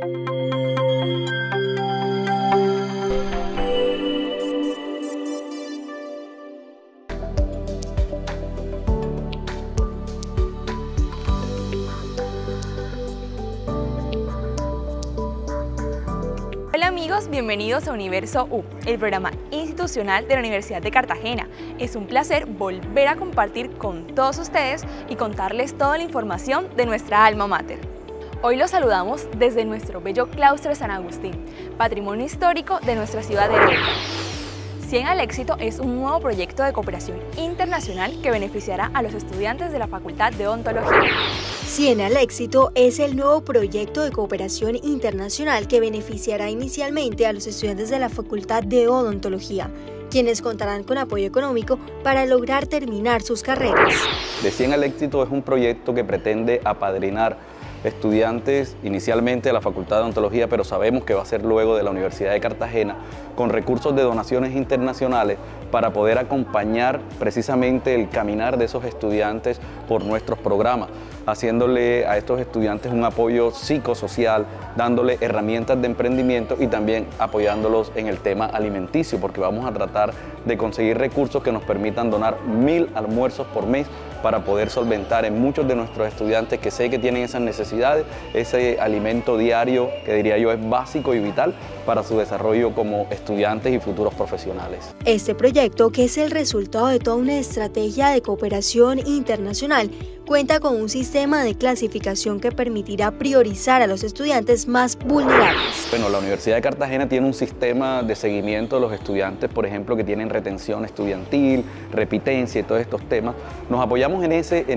Hola amigos, bienvenidos a Universo U, el programa institucional de la Universidad de Cartagena. Es un placer volver a compartir con todos ustedes y contarles toda la información de nuestra alma mater. Hoy los saludamos desde nuestro bello claustro de San Agustín, patrimonio histórico de nuestra ciudad de Heredia. 100 al éxito es un nuevo proyecto de cooperación internacional que beneficiará a los estudiantes de la Facultad de Odontología. 100 al éxito es el nuevo proyecto de cooperación internacional que beneficiará inicialmente a los estudiantes de la Facultad de Odontología, quienes contarán con apoyo económico para lograr terminar sus carreras. De 100 al éxito es un proyecto que pretende apadrinar estudiantes inicialmente de la Facultad de Odontología, pero sabemos que va a ser luego de la Universidad de Cartagena, con recursos de donaciones internacionales para poder acompañar precisamente el caminar de esos estudiantes por nuestros programas, haciéndole a estos estudiantes un apoyo psicosocial, dándole herramientas de emprendimiento y también apoyándolos en el tema alimenticio, porque vamos a tratar de conseguir recursos que nos permitan donar 1000 almuerzos por mes para poder solventar en muchos de nuestros estudiantes que sé que tienen esas necesidades, ese alimento diario que diría yo es básico y vital para su desarrollo como estudiantes y futuros profesionales. Este proyecto, que es el resultado de toda una estrategia de cooperación internacional, cuenta con un sistema de clasificación que permitirá priorizar a los estudiantes más vulnerables. Bueno, la Universidad de Cartagena tiene un sistema de seguimiento de los estudiantes, por ejemplo, que tienen retención estudiantil, repitencia y todos estos temas. Nos apoyamos en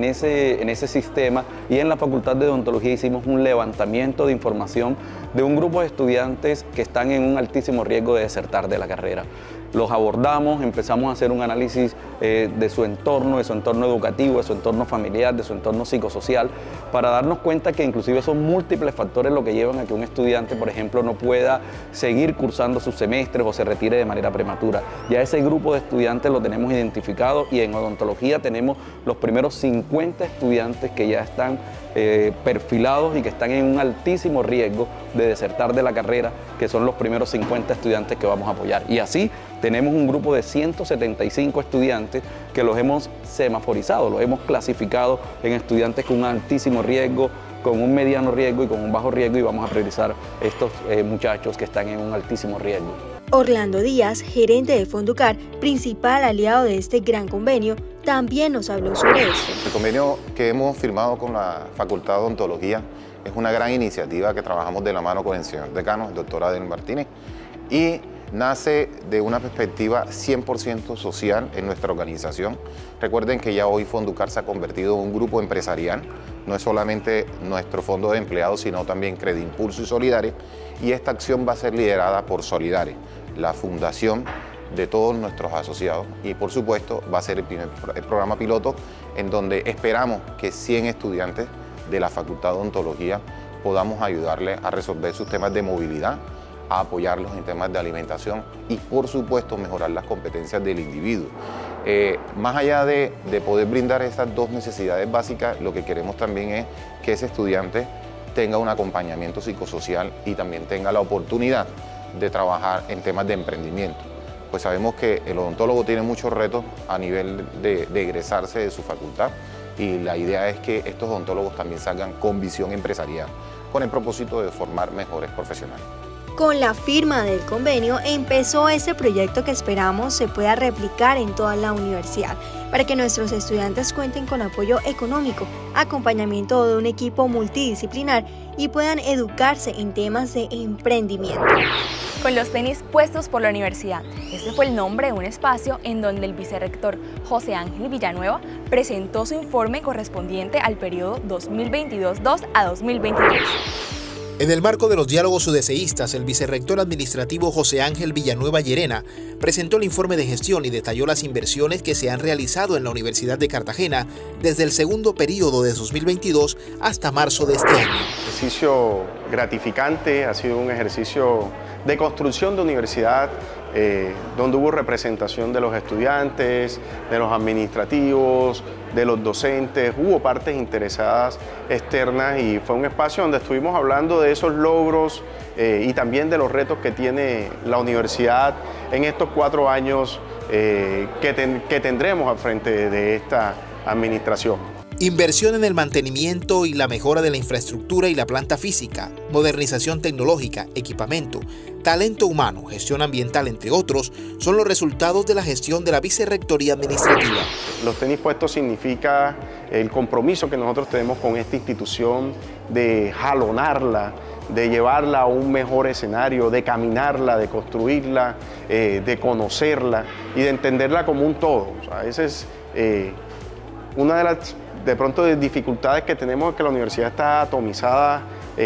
ese sistema y en la Facultad de Odontología hicimos un levantamiento de información de un grupo de estudiantes que están en un altísimo riesgo de desertar de la carrera. Los abordamos, empezamos a hacer un análisis de su entorno educativo, de su entorno familiar, de su entorno psicosocial, para darnos cuenta que inclusive son múltiples factores lo que llevan a que un estudiante, por ejemplo, no pueda seguir cursando sus semestres o se retire de manera prematura. Ya ese grupo de estudiantes lo tenemos identificado y en odontología tenemos los primeros 50 estudiantes que ya están perfilados y que están en un altísimo riesgo de desertar de la carrera, que son los primeros 50 estudiantes que vamos a apoyar. Y así tenemos un grupo de 175 estudiantes que los hemos semaforizado, los hemos clasificado en estudiantes con un altísimo riesgo, con un mediano riesgo y con un bajo riesgo, y vamos a priorizar estos muchachos que están en un altísimo riesgo. Orlando Díaz, gerente de Fonducar, principal aliado de este gran convenio, también nos habló sobre esto. El convenio que hemos firmado con la Facultad de Odontología es una gran iniciativa que trabajamos de la mano con el señor decano, el doctor Adel Martínez, y nace de una perspectiva 100% social en nuestra organización. Recuerden que ya hoy Fonducar se ha convertido en un grupo empresarial, no es solamente nuestro fondo de empleados, sino también Credimpulso y Solidares, y esta acción va a ser liderada por Solidares, la fundación de todos nuestros asociados, y por supuesto va a ser el programa piloto en donde esperamos que 100 estudiantes de la Facultad de Odontología podamos ayudarles a resolver sus temas de movilidad, a apoyarlos en temas de alimentación y por supuesto mejorar las competencias del individuo. Más allá de poder brindar estas dos necesidades básicas, lo que queremos también es que ese estudiante tenga un acompañamiento psicosocial y también tenga la oportunidad de trabajar en temas de emprendimiento. Pues sabemos que el odontólogo tiene muchos retos a nivel de egresarse de su facultad, y la idea es que estos odontólogos también salgan con visión empresarial, con el propósito de formar mejores profesionales. Con la firma del convenio empezó este proyecto que esperamos se pueda replicar en toda la universidad, para que nuestros estudiantes cuenten con apoyo económico, acompañamiento de un equipo multidisciplinar y puedan educarse en temas de emprendimiento. Con los tenis puestos por la universidad. Este fue el nombre de un espacio en donde el vicerrector José Ángel Villanueva presentó su informe correspondiente al periodo 2022-2 a 2023. En el marco de los diálogos sudeseístas, el vicerrector administrativo José Ángel Villanueva Llerena presentó el informe de gestión y detalló las inversiones que se han realizado en la Universidad de Cartagena desde el segundo periodo de 2022 hasta marzo de este año. ejercicio gratificante, ha sido un ejercicio de construcción de universidad, donde hubo representación de los estudiantes, de los administrativos, de los docentes, hubo partes interesadas externas y fue un espacio donde estuvimos hablando de esos logros y también de los retos que tiene la universidad en estos 4 años que tendremos al frente de esta administración. Inversión en el mantenimiento y la mejora de la infraestructura y la planta física, modernización tecnológica, equipamiento, talento humano, gestión ambiental, entre otros, son los resultados de la gestión de la Vicerrectoría Administrativa. Los tenis puestos significa el compromiso que nosotros tenemos con esta institución de jalonarla, de llevarla a un mejor escenario, de caminarla, de construirla, de conocerla y de entenderla como un todo. O sea, esa es una de las dificultades que tenemos, es que la universidad está atomizada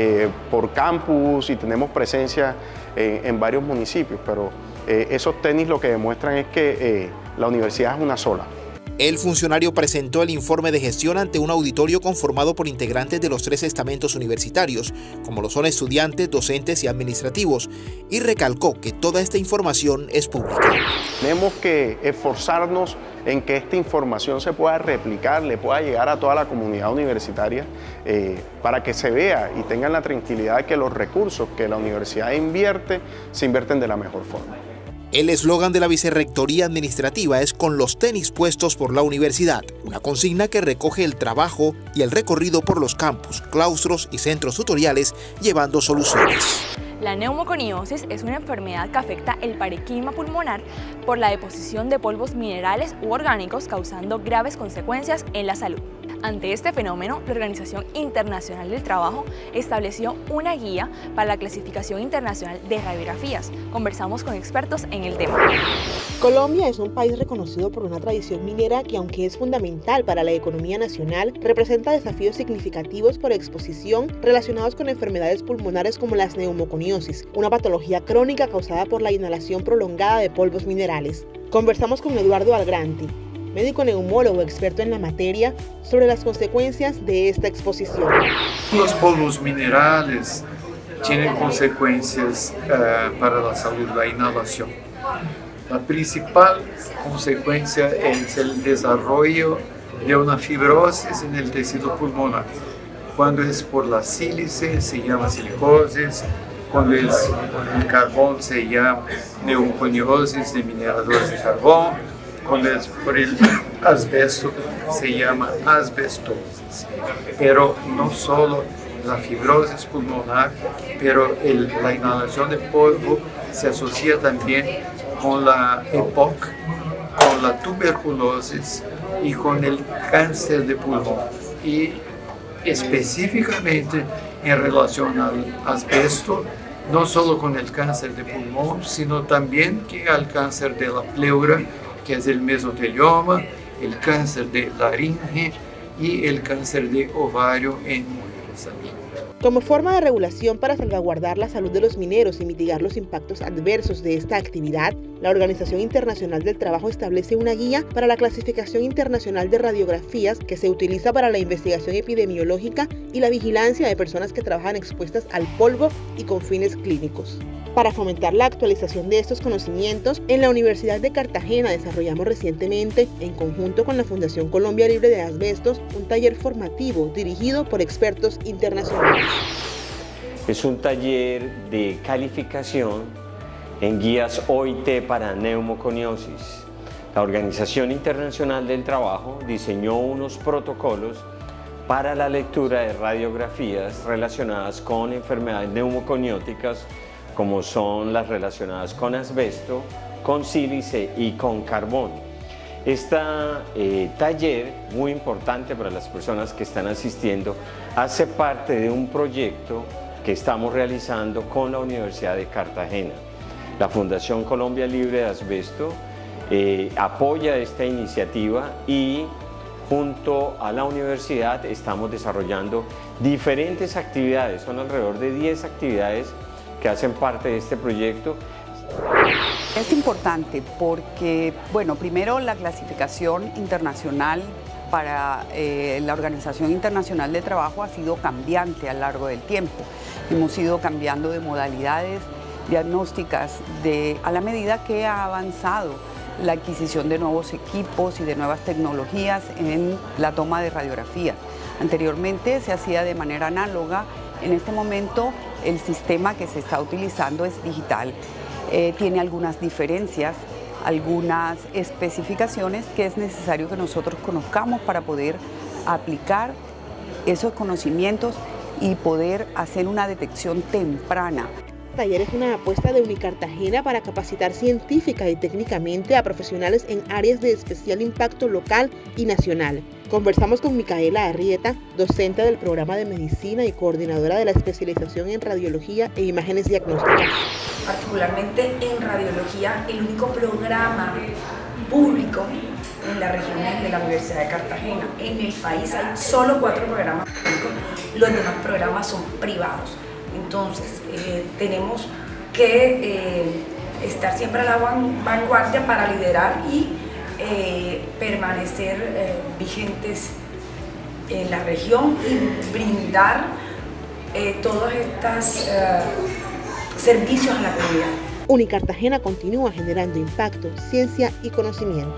por campus y tenemos presencia en varios municipios, pero esos tenis lo que demuestran es que la universidad es una sola. El funcionario presentó el informe de gestión ante un auditorio conformado por integrantes de los 3 estamentos universitarios, como lo son estudiantes, docentes y administrativos, y recalcó que toda esta información es pública. Tenemos que esforzarnos en que esta información se pueda replicar, le pueda llegar a toda la comunidad universitaria para que se vea y tengan la tranquilidad de que los recursos que la universidad invierte, se invierten de la mejor forma. El eslogan de la Vicerrectoría Administrativa es "Con los tenis puestos por la universidad", una consigna que recoge el trabajo y el recorrido por los campus, claustros y centros tutoriales llevando soluciones. La neumoconiosis es una enfermedad que afecta el parénquima pulmonar por la deposición de polvos minerales u orgánicos, causando graves consecuencias en la salud. Ante este fenómeno, la Organización Internacional del Trabajo estableció una guía para la clasificación internacional de radiografías. Conversamos con expertos en el tema. Colombia es un país reconocido por una tradición minera que, aunque es fundamental para la economía nacional, representa desafíos significativos por exposición relacionados con enfermedades pulmonares como la neumoconiosis, una patología crónica causada por la inhalación prolongada de polvos minerales. Conversamos con Eduardo Algranti, médico neumólogo experto en la materia, sobre las consecuencias de esta exposición. Los polvos minerales tienen consecuencias para la salud, la inhalación. La principal consecuencia es el desarrollo de una fibrosis en el tejido pulmonar. Cuando es por la sílice se llama silicosis, cuando es el carbón se llama neumoconiosis de mineradores de carbón, cuando es por el asbesto se llama asbestosis. Pero no solo la fibrosis pulmonar, pero la inhalación de polvo se asocia también con la EPOC, con la tuberculosis y con el cáncer de pulmón. Y específicamente en relación al asbesto, no solo con el cáncer de pulmón, sino también que al cáncer de la pleura, que es el mesotelioma, el cáncer de laringe y el cáncer de ovario en mujeres también. Como forma de regulación para salvaguardar la salud de los mineros y mitigar los impactos adversos de esta actividad, la Organización Internacional del Trabajo establece una guía para la clasificación internacional de radiografías que se utiliza para la investigación epidemiológica y la vigilancia de personas que trabajan expuestas al polvo y con fines clínicos. Para fomentar la actualización de estos conocimientos, en la Universidad de Cartagena desarrollamos recientemente, en conjunto con la Fundación Colombia Libre de Asbestos, un taller formativo dirigido por expertos internacionales. Es un taller de calificación en guías OIT para neumoconiosis. La Organización Internacional del Trabajo diseñó unos protocolos para la lectura de radiografías relacionadas con enfermedades neumoconióticas, como son las relacionadas con asbesto, con sílice y con carbón. Este taller, muy importante para las personas que están asistiendo, hace parte de un proyecto que estamos realizando con la Universidad de Cartagena. La Fundación Colombia Libre de Asbesto apoya esta iniciativa y junto a la universidad estamos desarrollando diferentes actividades, son alrededor de 10 actividades que hacen parte de este proyecto. Es importante porque, bueno, primero la clasificación internacional para la Organización Internacional del Trabajo ha sido cambiante a lo largo del tiempo. Hemos ido cambiando de modalidades diagnósticas a la medida que ha avanzado la adquisición de nuevos equipos y de nuevas tecnologías en la toma de radiografía. Anteriormente se hacía de manera análoga, en este momento el sistema que se está utilizando es digital. Tiene algunas diferencias, algunas especificaciones que es necesario que nosotros conozcamos para poder aplicar esos conocimientos y poder hacer una detección temprana. El taller es una apuesta de Unicartagena para capacitar científica y técnicamente a profesionales en áreas de especial impacto local y nacional. Conversamos con Micaela Arrieta, docente del programa de medicina y coordinadora de la especialización en radiología e imágenes diagnósticas. Particularmente en radiología, el único programa público en la región de la Universidad de Cartagena. En el país hay solo 4 programas públicos, los demás programas son privados. Entonces, tenemos que estar siempre a la vanguardia para liderar y permanecer vigentes en la región y brindar todos estos servicios a la comunidad. Unicartagena continúa generando impacto, ciencia y conocimiento.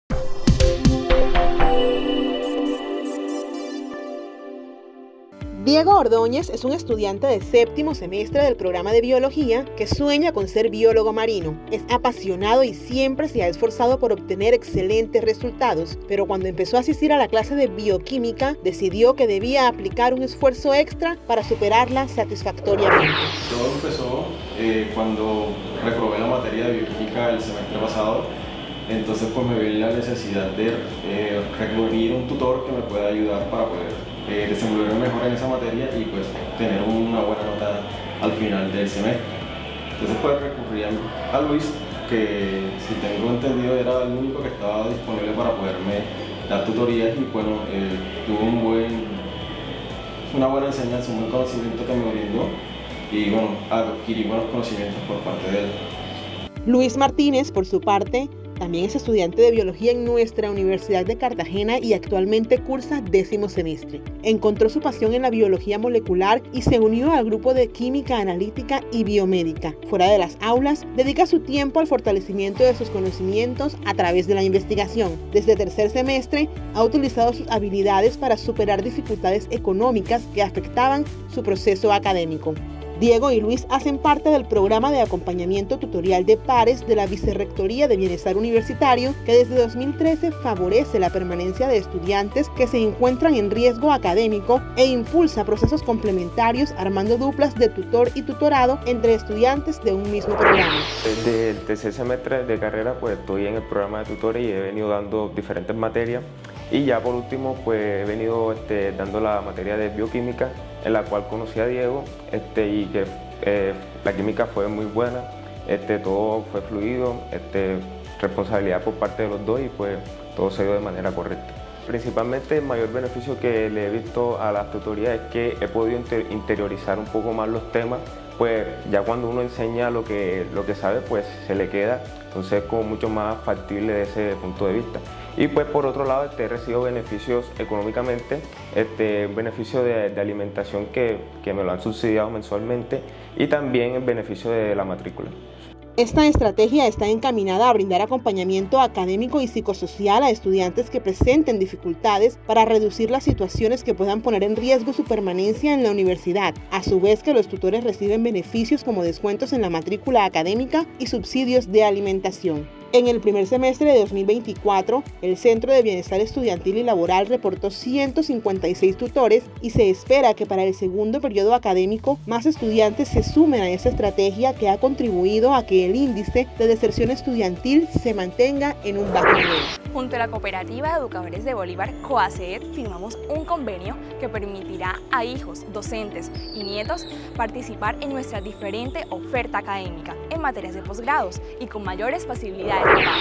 Diego Ordóñez es un estudiante de 7º semestre del programa de biología que sueña con ser biólogo marino. Es apasionado y siempre se ha esforzado por obtener excelentes resultados, pero cuando empezó a asistir a la clase de bioquímica, decidió que debía aplicar un esfuerzo extra para superarla satisfactoriamente. Todo empezó cuando reprobé la materia de bioquímica el semestre pasado. Entonces pues me vi la necesidad de recurrir a un tutor que me pueda ayudar para poder desenvolverme mejor en esa materia y pues tener una buena nota al final del semestre. Entonces pues recurrí a Luis, que si tengo entendido era el único que estaba disponible para poderme dar tutorías y bueno, tuve una buena enseñanza, un buen conocimiento que me brindó y bueno, adquirí buenos conocimientos por parte de él. Luis Martínez, por su parte, también es estudiante de biología en nuestra Universidad de Cartagena y actualmente cursa 10º semestre. Encontró su pasión en la biología molecular y se unió al grupo de química analítica y biomédica. Fuera de las aulas, dedica su tiempo al fortalecimiento de sus conocimientos a través de la investigación. Desde 3er semestre, ha utilizado sus habilidades para superar dificultades económicas que afectaban su proceso académico. Diego y Luis hacen parte del programa de acompañamiento tutorial de pares de la Vicerrectoría de Bienestar Universitario, que desde 2013 favorece la permanencia de estudiantes que se encuentran en riesgo académico e impulsa procesos complementarios armando duplas de tutor y tutorado entre estudiantes de un mismo programa. Desde el 3er semestre de carrera pues estoy en el programa de tutores y he venido dando diferentes materias y ya por último pues he venido dando la materia de bioquímica, en la cual conocí a Diego y que la química fue muy buena, todo fue fluido, responsabilidad por parte de los dos y pues todo se dio de manera correcta. Principalmente el mayor beneficio que le he visto a las tutorías es que he podido interiorizar un poco más los temas, pues ya cuando uno enseña lo que sabe pues se le queda, entonces es como mucho más factible desde ese punto de vista. Y pues por otro lado he recibido beneficios económicamente, beneficio de alimentación que me lo han subsidiado mensualmente y también el beneficio de la matrícula. Esta estrategia está encaminada a brindar acompañamiento académico y psicosocial a estudiantes que presenten dificultades para reducir las situaciones que puedan poner en riesgo su permanencia en la universidad, a su vez que los tutores reciben beneficios como descuentos en la matrícula académica y subsidios de alimentación. En el primer semestre de 2024, el Centro de Bienestar Estudiantil y Laboral reportó 156 tutores y se espera que para el segundo periodo académico más estudiantes se sumen a esa estrategia que ha contribuido a que el índice de deserción estudiantil se mantenga en un bajo nivel. Junto a la Cooperativa de Educadores de Bolívar, COACED, firmamos un convenio que permitirá a hijos, docentes y nietos participar en nuestra diferente oferta académica en materias de posgrados y con mayores facilidades.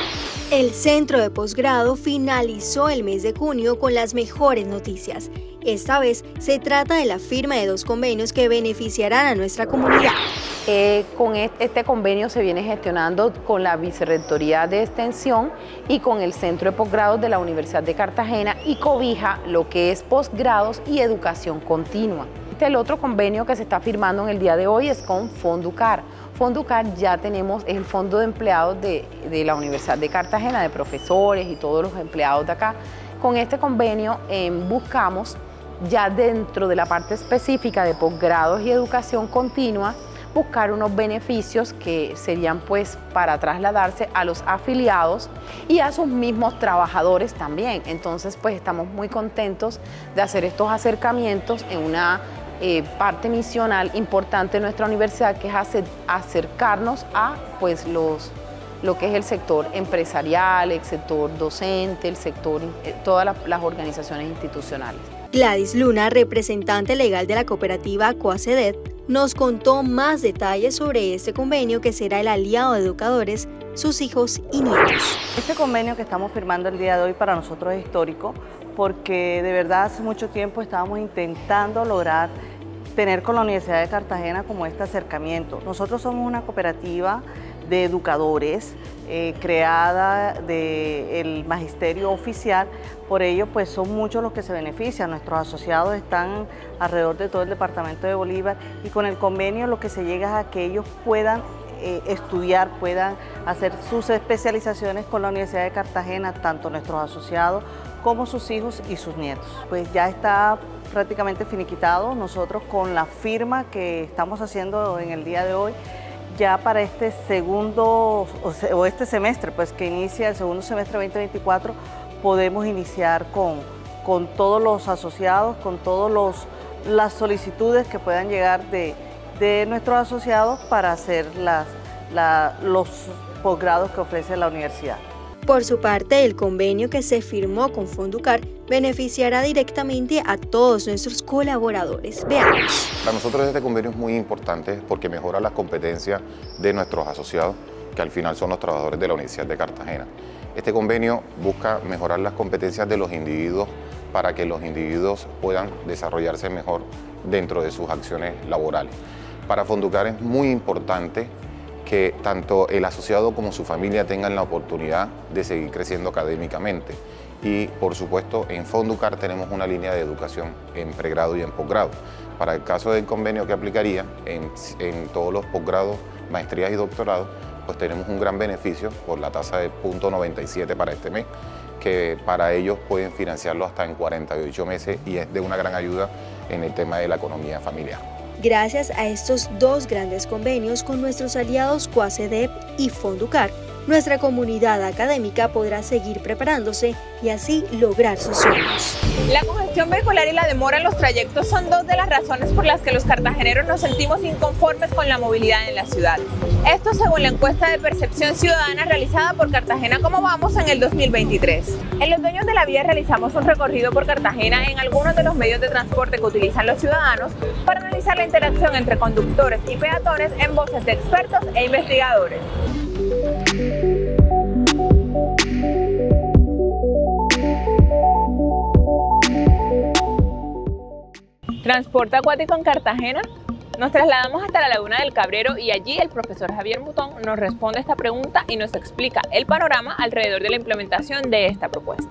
El centro de posgrado finalizó el mes de junio con las mejores noticias. Esta vez se trata de la firma de 2 convenios que beneficiarán a nuestra comunidad. Con este convenio se viene gestionando con la Vicerrectoría de Extensión y con el Centro de Posgrados de la Universidad de Cartagena y cobija lo que es posgrados y educación continua. El otro convenio que se está firmando en el día de hoy es con Fonducar. Fonducar ya tenemos el fondo de empleados de la Universidad de Cartagena, de profesores y todos los empleados de acá. Con este convenio buscamos ya dentro de la parte específica de posgrados y educación continua buscar unos beneficios que serían pues para trasladarse a los afiliados y a sus mismos trabajadores también. Entonces pues estamos muy contentos de hacer estos acercamientos en una parte misional importante de nuestra universidad, que es acercarnos a pues lo que es el sector empresarial, el sector docente, el sector, todas las organizaciones institucionales. Gladys Luna, representante legal de la cooperativa Coacedet, nos contó más detalles sobre este convenio que será el aliado de educadores, sus hijos y nietos. Este convenio que estamos firmando el día de hoy para nosotros es histórico porque de verdad hace mucho tiempo estábamos intentando lograr tener con la Universidad de Cartagena como este acercamiento. Nosotros somos una cooperativa de educadores creada del magisterio oficial, por ello pues son muchos los que se benefician. Nuestros asociados están alrededor de todo el departamento de Bolívar y con el convenio lo que se llega es a que ellos puedan estudiar, puedan hacer sus especializaciones con la Universidad de Cartagena, tanto nuestros asociados como sus hijos y sus nietos. Pues ya está prácticamente finiquitado. Nosotros con la firma que estamos haciendo en el día de hoy, ya para este segundo o este semestre, pues que inicia el segundo semestre 2024, podemos iniciar con todos los asociados, con todas las solicitudes que puedan llegar de nuestros asociados para hacer los posgrados que ofrece la universidad. Por su parte, el convenio que se firmó con Fonducar beneficiará directamente a todos nuestros colaboradores. Veamos. Para nosotros este convenio es muy importante porque mejora las competencias de nuestros asociados, que al final son los trabajadores de la Universidad de Cartagena. Este convenio busca mejorar las competencias de los individuos para que los individuos puedan desarrollarse mejor dentro de sus acciones laborales. Para Fonducar es muy importante que tanto el asociado como su familia tengan la oportunidad de seguir creciendo académicamente. Y por supuesto en Fonducar tenemos una línea de educación en pregrado y en posgrado. Para el caso del convenio que aplicaría en todos los posgrados, maestrías y doctorados, pues tenemos un gran beneficio por la tasa de 0.97 para este mes, que para ellos pueden financiarlo hasta en 48 meses y es de una gran ayuda en el tema de la economía familiar. Gracias a estos dos grandes convenios con nuestros aliados Coacedep y Fonducar, nuestra comunidad académica podrá seguir preparándose y así lograr sus sueños. La congestión vehicular y la demora en los trayectos son dos de las razones por las que los cartageneros nos sentimos inconformes con la movilidad en la ciudad. Esto según la encuesta de percepción ciudadana realizada por Cartagena Cómo Vamos en el 2023. En Los Dueños de la Vía realizamos un recorrido por Cartagena en algunos de los medios de transporte que utilizan los ciudadanos para analizar la interacción entre conductores y peatones en voces de expertos e investigadores. Transporte acuático en Cartagena. Nos trasladamos hasta la Laguna del Cabrero y allí el profesor Javier Mutón nos responde esta pregunta y nos explica el panorama alrededor de la implementación de esta propuesta.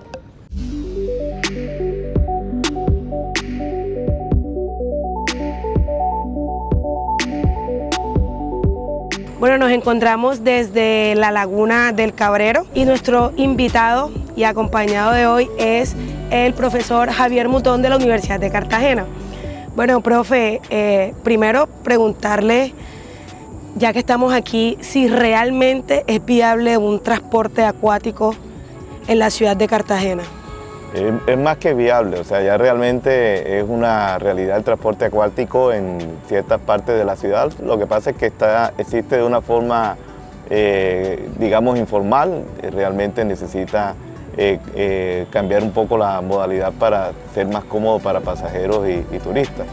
Bueno, nos encontramos desde la Laguna del Cabrero y nuestro invitado y acompañado de hoy es el profesor Javier Mutón de la Universidad de Cartagena. Bueno, profe, primero preguntarle, ya que estamos aquí, si realmente es viable un transporte acuático en la ciudad de Cartagena. Es más que viable, o sea, ya realmente es una realidad el transporte acuático en ciertas partes de la ciudad. Lo que pasa es que existe de una forma, digamos, informal, realmente necesita cambiar un poco la modalidad para ser más cómodo para pasajeros y turistas.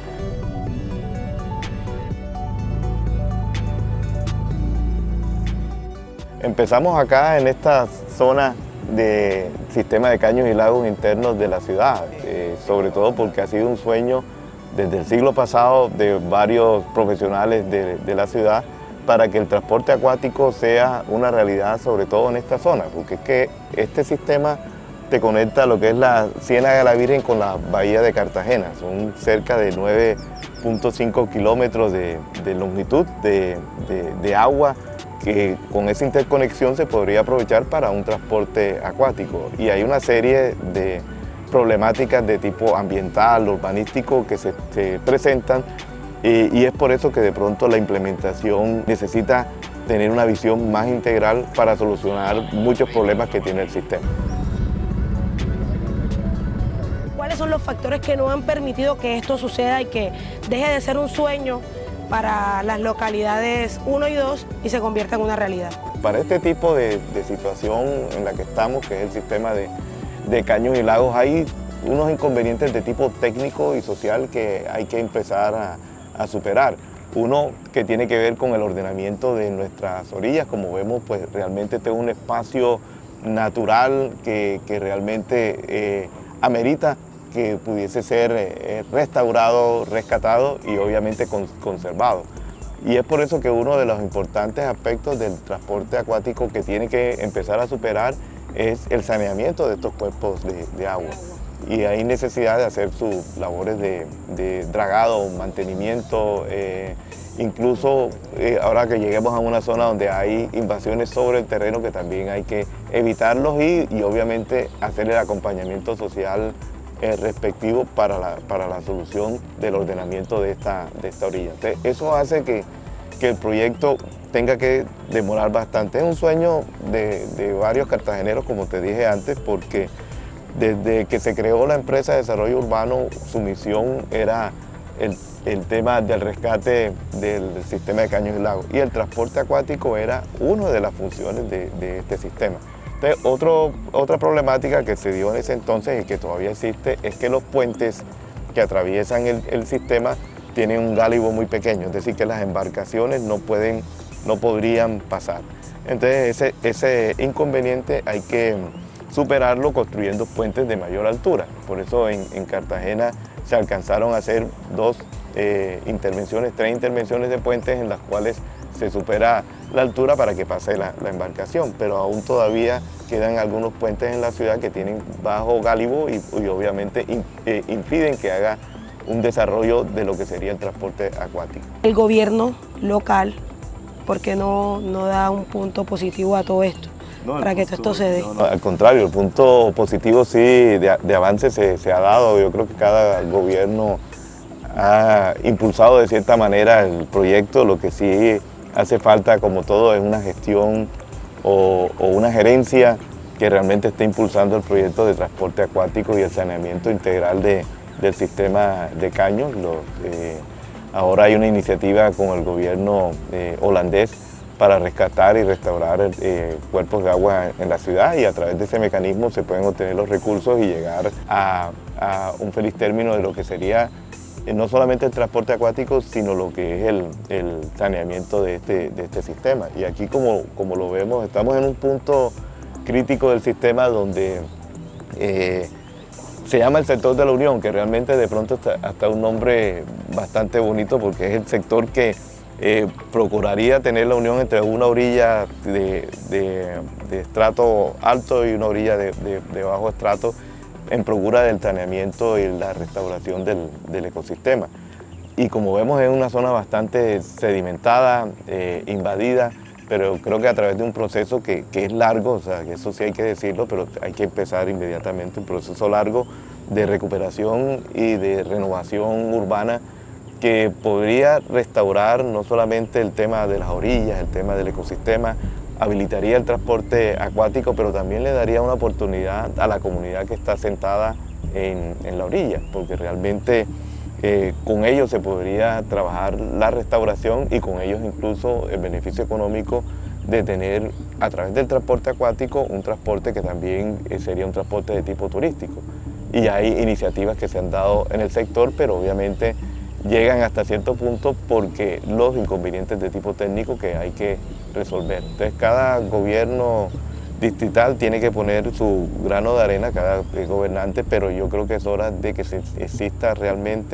Empezamos acá en esta zona de sistema de caños y lagos internos de la ciudad, sobre todo porque ha sido un sueño desde el siglo pasado de varios profesionales de la ciudad para que el transporte acuático sea una realidad, sobre todo en esta zona, porque es que este sistema te conecta lo que es la Ciénaga de la Virgen con la Bahía de Cartagena. Son cerca de 9.5 kilómetros de longitud de agua que con esa interconexión se podría aprovechar para un transporte acuático. Y hay una serie de problemáticas de tipo ambiental, urbanístico que se presentan y es por eso que de pronto la implementación necesita tener una visión más integral para solucionar muchos problemas que tiene el sistema. ¿Cuáles son los factores que no han permitido que esto suceda y que deje de ser un sueño para las localidades 1 y 2 y se convierta en una realidad? Para este tipo de situación en la que estamos, que es el sistema de caños y lagos, hay unos inconvenientes de tipo técnico y social que hay que empezar a superar. Uno que tiene que ver con el ordenamiento de nuestras orillas. Como vemos, pues realmente este es un espacio natural que realmente amerita que pudiese ser restaurado, rescatado y obviamente conservado. Y es por eso que uno de los importantes aspectos del transporte acuático que tiene que empezar a superar es el saneamiento de estos cuerpos de agua. Y hay necesidad de hacer sus labores de dragado, mantenimiento, incluso ahora que lleguemos a una zona donde hay invasiones sobre el terreno, que también hay que evitarlos y obviamente hacer el acompañamiento social respectivo para la solución del ordenamiento de esta orilla. Entonces, eso hace que el proyecto tenga que demorar bastante. Es un sueño de varios cartageneros, como te dije antes, porque desde que se creó la empresa de desarrollo urbano, su misión era el tema del rescate del sistema de caños y lagos, y el transporte acuático era una de las funciones de este sistema. Entonces, otra problemática que se dio en ese entonces y que todavía existe es que los puentes que atraviesan el sistema tienen un gálibo muy pequeño, es decir, que las embarcaciones no podrían pasar. Entonces, ese inconveniente hay que superarlo construyendo puentes de mayor altura. Por eso en Cartagena se alcanzaron a hacer tres intervenciones de puentes en las cuales se supera la altura para que pase la embarcación, pero aún todavía quedan algunos puentes en la ciudad que tienen bajo gálibo y obviamente impiden que haga un desarrollo de lo que sería el transporte acuático. El gobierno local, ¿por qué no da un punto positivo a todo esto? Para que esto se dé. No, al contrario, el punto positivo sí de avance se ha dado. Yo creo que cada gobierno ha impulsado de cierta manera el proyecto. Lo que sí hace falta, como todo, es una gestión o una gerencia que realmente esté impulsando el proyecto de transporte acuático y el saneamiento integral del sistema de caños. Ahora hay una iniciativa con el gobierno holandés para rescatar y restaurar cuerpos de agua en la ciudad, y a través de ese mecanismo se pueden obtener los recursos y llegar a un feliz término de lo que sería no solamente el transporte acuático, sino lo que es el saneamiento de este sistema. Y aquí, como lo vemos, estamos en un punto crítico del sistema donde se llama el sector de la Unión, que realmente de pronto hasta un nombre bastante bonito, porque es el sector que procuraría tener la unión entre una orilla de estrato alto y una orilla de bajo estrato, en procura del saneamiento y la restauración del ecosistema. Y como vemos, es una zona bastante sedimentada, invadida, pero creo que a través de un proceso que es largo, o sea, que eso sí hay que decirlo, pero hay que empezar inmediatamente, un proceso largo de recuperación y de renovación urbana que podría restaurar no solamente el tema de las orillas, el tema del ecosistema, habilitaría el transporte acuático, pero también le daría una oportunidad a la comunidad que está asentada en la orilla, porque realmente con ellos se podría trabajar la restauración y con ellos incluso el beneficio económico de tener a través del transporte acuático un transporte que también sería un transporte de tipo turístico. Y hay iniciativas que se han dado en el sector, pero obviamente llegan hasta cierto punto porque los inconvenientes de tipo técnico que hay que resolver. Entonces, cada gobierno distrital tiene que poner su grano de arena, cada gobernante, pero yo creo que es hora de que exista realmente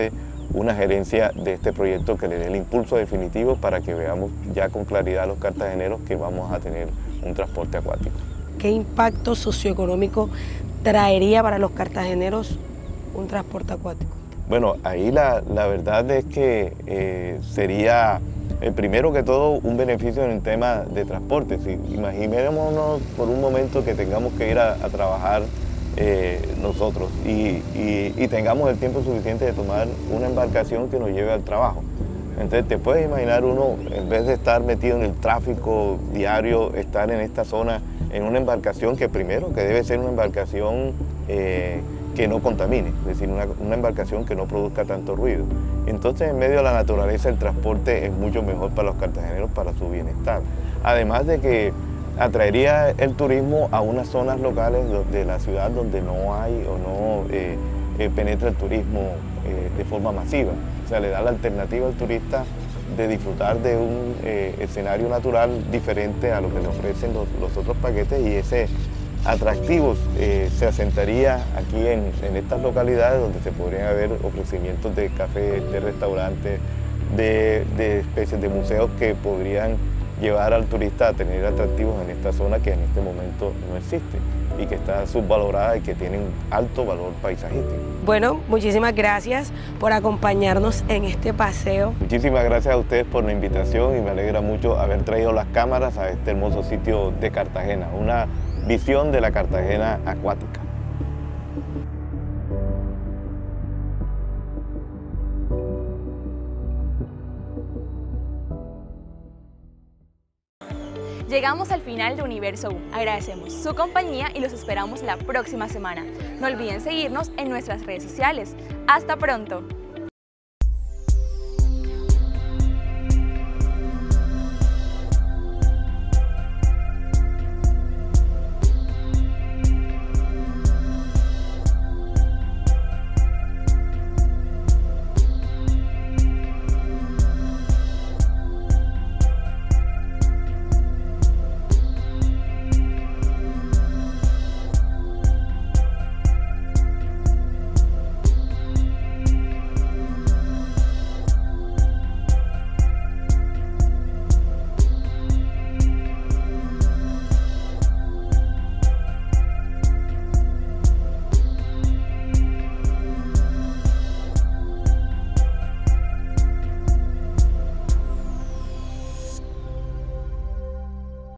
una gerencia de este proyecto que le dé el impulso definitivo para que veamos ya con claridad a los cartageneros que vamos a tener un transporte acuático. ¿Qué impacto socioeconómico traería para los cartageneros un transporte acuático? Bueno, ahí la verdad es que sería, primero que todo, un beneficio en el tema de transporte. Si imaginémonos por un momento que tengamos que ir a trabajar nosotros y tengamos el tiempo suficiente de tomar una embarcación que nos lleve al trabajo. Entonces te puedes imaginar uno, en vez de estar metido en el tráfico diario, estar en esta zona en una embarcación que primero, que debe ser una embarcación que no contamine, es decir, una embarcación que no produzca tanto ruido. Entonces, en medio de la naturaleza, el transporte es mucho mejor para los cartageneros, para su bienestar. Además de que atraería el turismo a unas zonas locales de la ciudad donde no hay o no penetra el turismo de forma masiva. O sea, le da la alternativa al turista de disfrutar de un escenario natural diferente a lo que le ofrecen los otros paquetes, y ese atractivo se asentaría aquí en estas localidades donde se podrían haber ofrecimientos de cafés, de restaurantes, de especies de museos que podrían llevar al turista a tener atractivos en esta zona que en este momento no existe y que está subvalorada y que tiene un alto valor paisajístico. Bueno, muchísimas gracias por acompañarnos en este paseo. Muchísimas gracias a ustedes por la invitación y me alegra mucho haber traído las cámaras a este hermoso sitio de Cartagena, una visión de la Cartagena acuática. Llegamos al final de Universo U. Agradecemos su compañía y los esperamos la próxima semana. No olviden seguirnos en nuestras redes sociales. ¡Hasta pronto!